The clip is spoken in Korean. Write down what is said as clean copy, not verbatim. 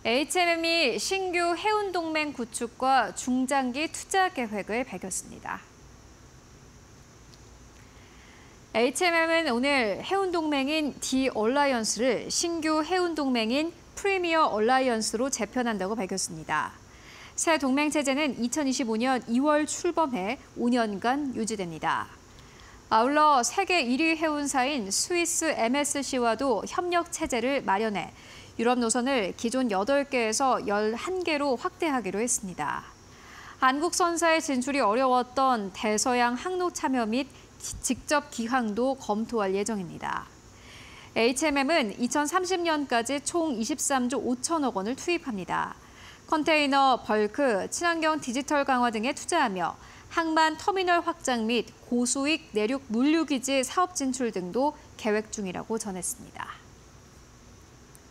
HMM이 신규 해운동맹 구축과 중장기 투자 계획을 밝혔습니다. HMM은 오늘 해운동맹인 D 얼라이언스를 신규 해운동맹인 프리미어 얼라이언스로 재편한다고 밝혔습니다. 새 동맹체제는 2025년 2월 출범해 5년간 유지됩니다. 아울러 세계 1위 해운사인 스위스 MSC와도 협력체제를 마련해 유럽 노선을 기존 8개에서 11개로 확대하기로 했습니다. 한국 선사의 진출이 어려웠던 대서양 항로 참여 및 직접 기항도 검토할 예정입니다. HMM은 2030년까지 총 23조 5천억 원을 투입합니다. 컨테이너, 벌크, 친환경 디지털 강화 등에 투자하며 항만 터미널 확장 및 고수익 내륙 물류기지 사업 진출 등도 계획 중이라고 전했습니다.